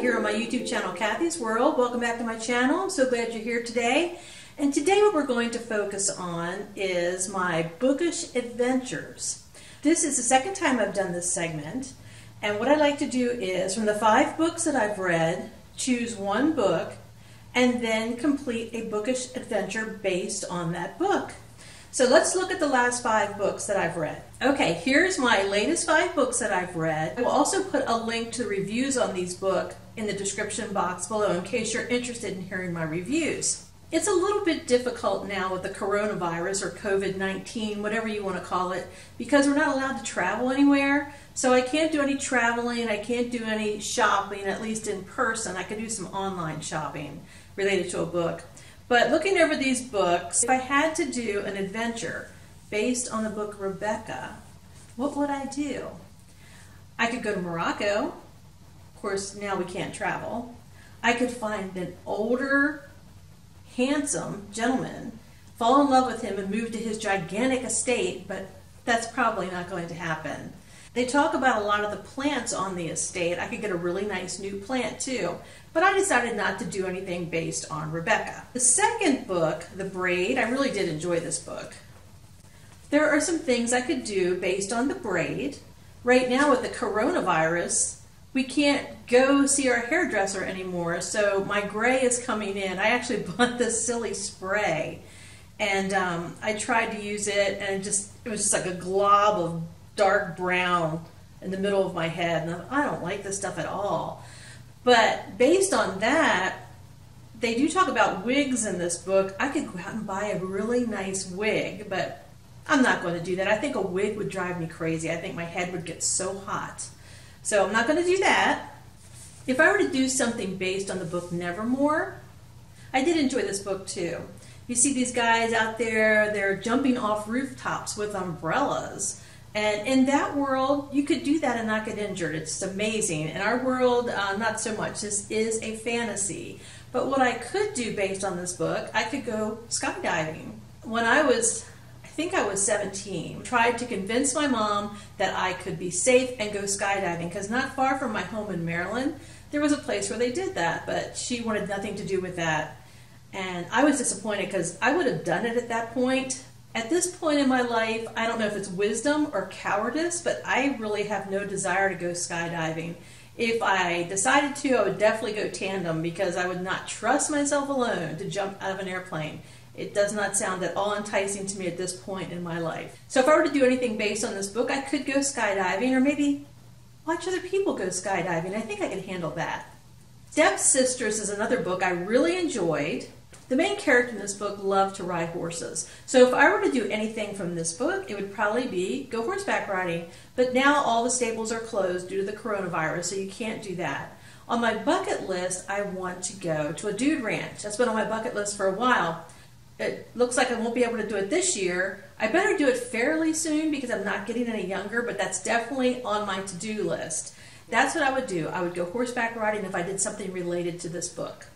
here on my YouTube channel, Kathy's World. Welcome back to my channel. I'm so glad you're here today. And today what we're going to focus on is my bookish adventures. This is the second time I've done this segment. And what I'd like to do is, from the 5 books that I've read, choose one book and then complete a bookish adventure based on that book. So let's look at the last 5 books that I've read. Okay, here's my latest 5 books that I've read. I will also put a link to the reviews on these books in the description box below in case you're interested in hearing my reviews. It's a little bit difficult now with the coronavirus or COVID-19, whatever you want to call it, because we're not allowed to travel anywhere. So I can't do any traveling, I can't do any shopping, at least in person. I could do some online shopping related to a book. But looking over these books, if I had to do an adventure based on the book Rebecca, what would I do? I could go to Morocco. Of course, now we can't travel. I could find an older, handsome gentleman, fall in love with him and move to his gigantic estate, but that's probably not going to happen. They talk about a lot of the plants on the estate. I could get a really nice new plant too, but I decided not to do anything based on Rebecca. The second book, The Braid, I really did enjoy this book. There are some things I could do based on The Braid. Right now with the coronavirus, we can't go see our hairdresser anymore, so my gray is coming in. I actually bought this silly spray, and I tried to use it, and it was just like a glob of dark brown in the middle of my head, and I don't like this stuff at all. But based on that, they do talk about wigs in this book. I could go out and buy a really nice wig, but I'm not going to do that. I think a wig would drive me crazy. I think my head would get so hot. So I'm not going to do that. If I were to do something based on the book Nevermore, I did enjoy this book too. You see these guys out there, they're jumping off rooftops with umbrellas. And in that world, you could do that and not get injured. It's amazing. In our world, not so much. This is a fantasy. But what I could do based on this book, I could go skydiving. When I think I was 17, tried to convince my mom that I could be safe and go skydiving, because not far from my home in Maryland, there was a place where they did that, but she wanted nothing to do with that. And I was disappointed because I would have done it at that point. At this point in my life, I don't know if it's wisdom or cowardice, but I really have no desire to go skydiving. If I decided to, I would definitely go tandem, because I would not trust myself alone to jump out of an airplane. It does not sound at all enticing to me at this point in my life. So if I were to do anything based on this book, I could go skydiving, or maybe watch other people go skydiving. I think I could handle that. Stepsisters is another book I really enjoyed. The main character in this book loved to ride horses. So if I were to do anything from this book, it would probably be go horseback riding. But now all the stables are closed due to the coronavirus, so you can't do that. On my bucket list, I want to go to a dude ranch. That's been on my bucket list for a while. It looks like I won't be able to do it this year. I better do it fairly soon because I'm not getting any younger, but that's definitely on my to-do list. That's what I would do. I would go horseback riding if I did something related to this book.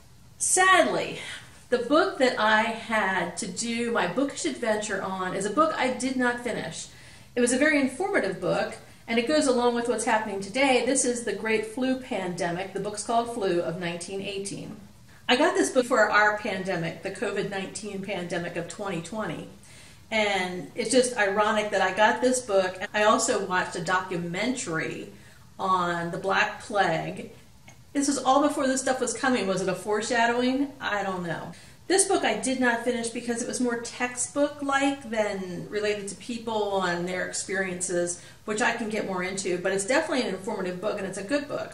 Sadly, the book that I had to do my bookish adventure on is a book I did not finish. It was a very informative book, and it goes along with what's happening today. This is The Great Flu Pandemic. The book's called Flu, of 1918. I got this book for our pandemic, the COVID-19 pandemic of 2020. And it's just ironic that I got this book. I also watched a documentary on the Black Plague. This was all before this stuff was coming. Was it a foreshadowing? I don't know. This book I did not finish because it was more textbook-like than related to people and their experiences, which I can get more into. But it's definitely an informative book, and it's a good book.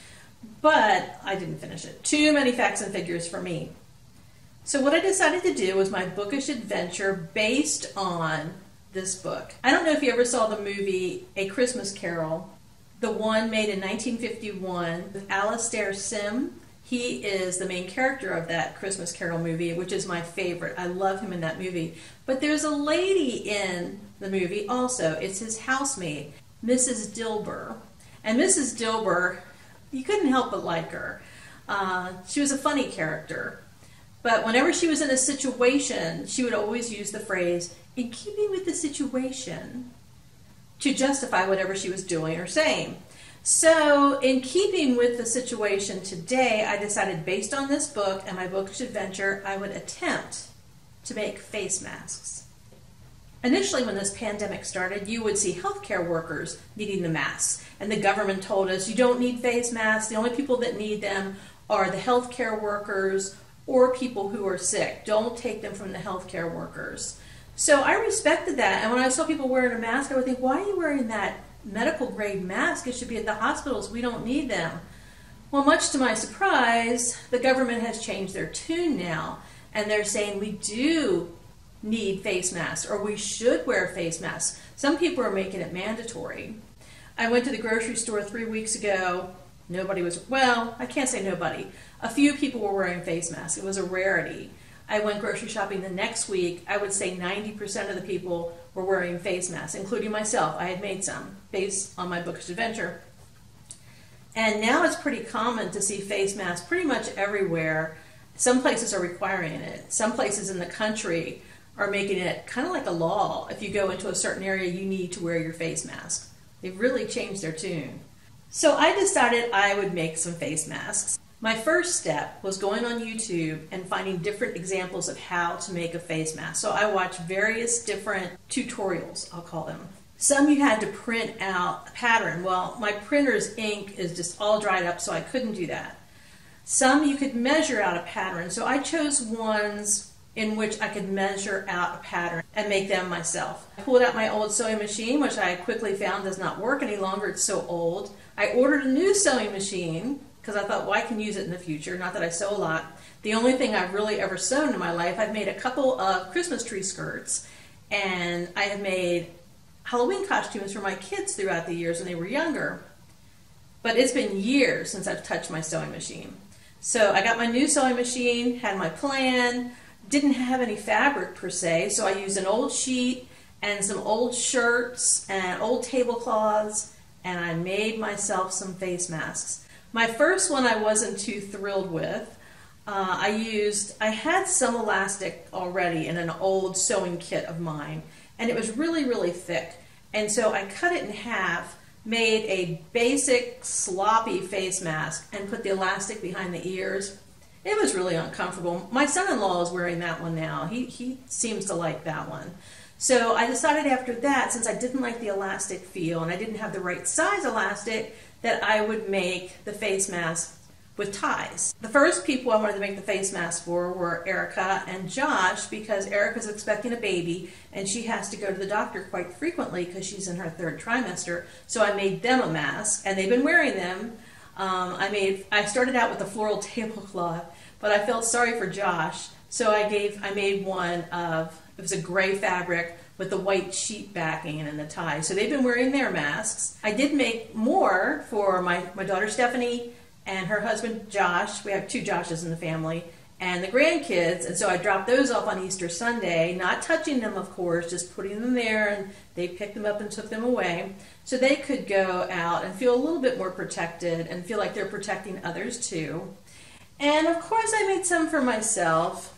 But I didn't finish it. Too many facts and figures for me. So what I decided to do was my bookish adventure based on this book. I don't know if you ever saw the movie A Christmas Carol, the one made in 1951 with Alastair Sim. He is the main character of that Christmas Carol movie, which is my favorite. I love him in that movie. But there's a lady in the movie also. It's his housemaid, Mrs. Dilber. And Mrs. Dilber, you couldn't help but like her. She was a funny character. But whenever she was in a situation, she would always use the phrase, "in keeping with the situation," to justify whatever she was doing or saying. So in keeping with the situation today, I decided based on this book and my bookish adventure, I would attempt to make face masks. Initially, when this pandemic started, you would see healthcare workers needing the masks. And the government told us, you don't need face masks. The only people that need them are the healthcare workers or people who are sick. Don't take them from the healthcare workers. So I respected that. And when I saw people wearing a mask, I would think, why are you wearing that medical grade mask? It should be at the hospitals. We don't need them. Well, much to my surprise, the government has changed their tune now. And they're saying we do need face masks, or we should wear face masks. Some people are making it mandatory. I went to the grocery store 3 weeks ago. Nobody was, well, I can't say nobody. A few people were wearing face masks. It was a rarity. I went grocery shopping the next week. I would say 90% of the people were wearing face masks, including myself. I had made some based on my bookish adventure. And now it's pretty common to see face masks pretty much everywhere. Some places are requiring it. Some places in the country are making it kind of like a law. If you go into a certain area, you need to wear your face mask. They've really changed their tune. So I decided I would make some face masks. My first step was going on YouTube and finding different examples of how to make a face mask. So I watched various different tutorials, I'll call them. Some you had to print out a pattern. Well, my printer's ink is just all dried up, so I couldn't do that. Some you could measure out a pattern. So I chose ones in which I could measure out a pattern and make them myself. I pulled out my old sewing machine, which I quickly found does not work any longer. It's so old. I ordered a new sewing machine because I thought, well, I can use it in the future. Not that I sew a lot. The only thing I've really ever sewn in my life, I've made a couple of Christmas tree skirts, and I have made Halloween costumes for my kids throughout the years when they were younger. But it's been years since I've touched my sewing machine. So I got my new sewing machine, had my plan, didn't have any fabric per se, so I used an old sheet and some old shirts and old tablecloths, and I made myself some face masks. My first one I wasn't too thrilled with. I had some elastic already in an old sewing kit of mine, and it was really, really thick. And so I cut it in half, made a basic sloppy face mask, and put the elastic behind the ears. It was really uncomfortable. My son-in-law is wearing that one now. He seems to like that one. So I decided after that, since I didn't like the elastic feel and I didn't have the right size elastic, that I would make the face mask with ties. The first people I wanted to make the face mask for were Erica and Josh, because Erica's expecting a baby and she has to go to the doctor quite frequently because she's in her 3rd trimester. So I made them a mask, and they've been wearing them. I started out with a floral tablecloth, but I felt sorry for Josh, so I made one of, it was a gray fabric with the white sheet backing and the tie. So they've been wearing their masks. I did make more for my daughter Stephanie and her husband Josh. We have 2 Joshes in the family, and the grandkids, and so I dropped those off on Easter Sunday, not touching them, of course, just putting them there, and they picked them up and took them away so they could go out and feel a little bit more protected and feel like they're protecting others too. And of course I made some for myself,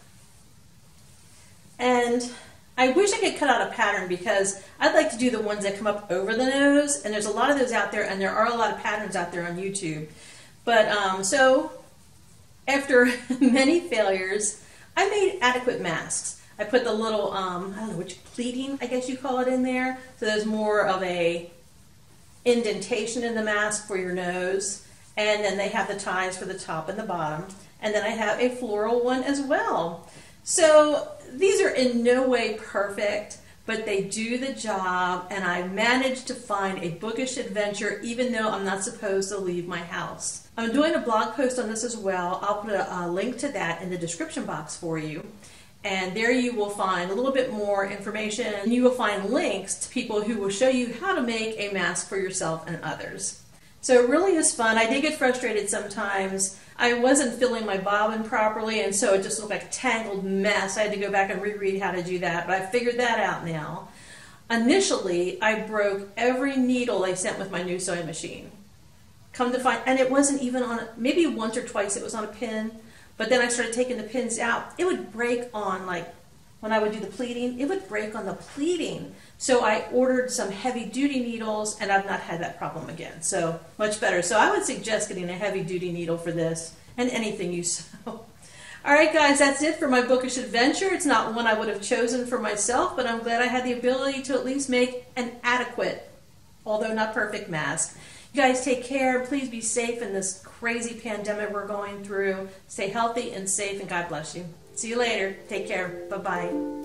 and I wish I could cut out a pattern because I'd like to do the ones that come up over the nose, and there's a lot of those out there, and there are a lot of patterns out there on YouTube. But so after many failures, I made adequate masks. I put the little, I don't know which pleating, I guess you call it, in there. So there's more of a indentation in the mask for your nose. And then they have the ties for the top and the bottom. And then I have a floral one as well. So these are in no way perfect, but they do the job. And I managed to find a bookish adventure even though I'm not supposed to leave my house. I'm doing a blog post on this as well. I'll put a link to that in the description box for you. And there you will find a little bit more information. And you will find links to people who will show you how to make a mask for yourself and others. So it really is fun. I did get frustrated sometimes. I wasn't filling my bobbin properly, and so it just looked like a tangled mess. I had to go back and reread how to do that, but I figured that out now. Initially, I broke every needle they sent with my new sewing machine. Come to find, and it wasn't even on, maybe once or twice it was on a pin, but then I started taking the pins out. It would break on, like, when I would do the pleating, it would break on the pleating. So I ordered some heavy duty needles and I've not had that problem again. So much better. So I would suggest getting a heavy duty needle for this and anything you sew. Alright guys, that's it for my bookish adventure. It's not one I would have chosen for myself, but I'm glad I had the ability to at least make an adequate, although not perfect, mask. You guys take care. Please be safe in this crazy pandemic we're going through. Stay healthy and safe, and God bless you. See you later. Take care. Bye-bye.